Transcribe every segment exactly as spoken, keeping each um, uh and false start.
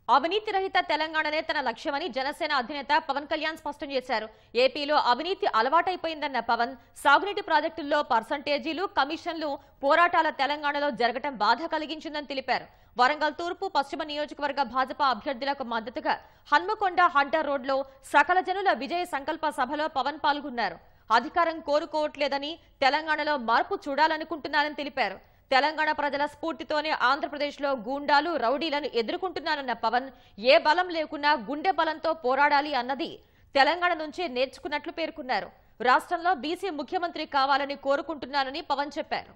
అవినీతి రహిత తెలంగాణనే తన లక్ష్యమని జనసేన అధినేత పవన్ కళ్యాణ్ స్పష్టం చేశారు. ఏపీలో అవినీతి అలవాటైపోయిందన్న పవన్ సాగునీటి ప్రాజెక్టుల్లో పర్సంటేజీలు, కమిషన్లు పోరాటాల తెలంగాణలో జరగటం బాధ కలిగించిందని తెలిపారు. వరంగల్ తూర్పు, పశ్చిమ నియోజకవర్గ భాజపా అభ్యర్థులకు మద్దతుగా హన్మకొండ హంటర్ రోడ్లో సకల జనుల విజయ సంకల్ప సభలో పవన్ పాల్గొన్నారు. అధికారం కోరుకోవట్లేదని, తెలంగాణలో మార్పు చూడాలనుకుంటున్నారని తెలిపారు. తెలంగాణ ప్రజల స్ఫూర్తితోనే ఆంధ్రప్రదేశ్లో గూండాలు, రౌడీలను ఎదుర్కొంటున్నారన్న పవన్ ఏ బలం లేకున్నా గుండె బలంతో పోరాడాలి అన్నది తెలంగాణ నుంచే నేర్చుకున్నట్లు పేర్కొన్నారు. రాష్ట్రంలో బీసీ ముఖ్యమంత్రి కావాలని కోరుకుంటున్నారని పవన్ చెప్పారు.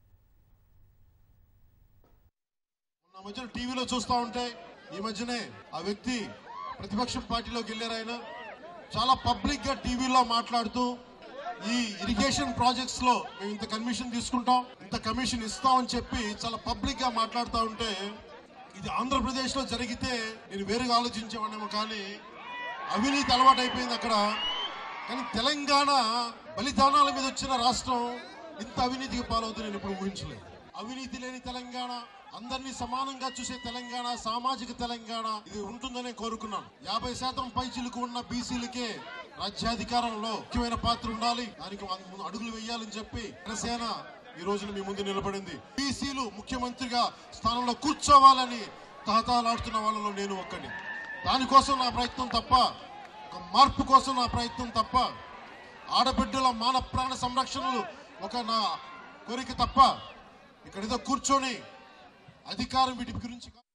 టీవీలో చూస్తా ఉంటే ఈ మధ్యనే ఆ వ్యక్తి ప్రతిపక్ష పార్టీలోకి వెళ్ళారు. ఆయన చాలా పబ్లిక్ గా టీవీలో మాట్లాడుతూ ఈ ఇరిగేషన్ ప్రాజెక్ట్స్ లో మేము ఇంత కమిషన్ తీసుకుంటాం, ఇంత కమిషన్ ఇస్తాం అని చెప్పి చాలా పబ్లిక్ గా మాట్లాడుతూ ఉంటే, ఇది ఆంధ్రప్రదేశ్ లో జరిగితే నేను వేరుగా ఆలోచించేవాడేమో, కానీ అవినీతి అలవాటు అయిపోయింది అక్కడ. కానీ తెలంగాణ బలిదానాల మీద వచ్చిన రాష్ట్రం ఇంత అవినీతికి పాలవుతుంది నేను ఇప్పుడు ఊహించలేదు. అవినీతి లేని తెలంగాణ, అందరినీ సమానంగా చూసే తెలంగాణ, సామాజిక తెలంగాణ ఇది ఉంటుందనే కోరుకున్నాను. యాభై శాతం పైచిలకు ఉన్న బీసీలకే రాజ్యాధికారంలో ముఖ్యమైన పాత్ర ఉండాలి, దానికి అడుగులు వేయాలని చెప్పి జనసేన ఈ రోజున మీ ముందు నిలబడింది. బీసీలు ముఖ్యమంత్రిగా స్థానంలో కూర్చోవాలని తహతహలాడుతున్న వాళ్ళలో నేను ఒక్కడి. దానికోసం నా ప్రయత్నం తప్ప, ఒక మార్పు కోసం నా ప్రయత్నం తప్ప, ఆడబిడ్డల మాన ప్రాణ సంరక్షణలు ఒక నా కోరిక తప్ప, ఇక్కడ ఏదో కూర్చొని అధికారం వీటి గురించి